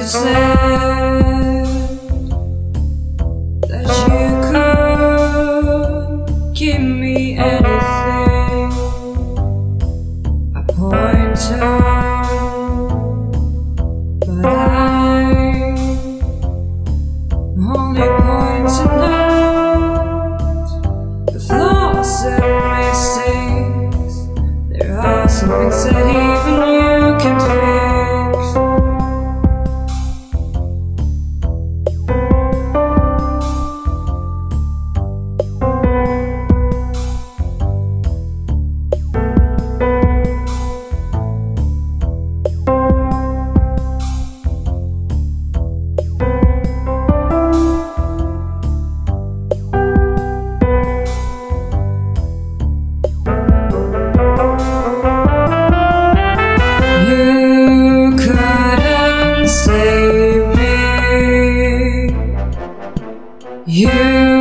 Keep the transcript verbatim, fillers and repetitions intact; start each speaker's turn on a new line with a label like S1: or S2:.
S1: said that you could give me anything, a pointer, but I'm only pointing out the flaws and mistakes. There are some things that even you can fix. You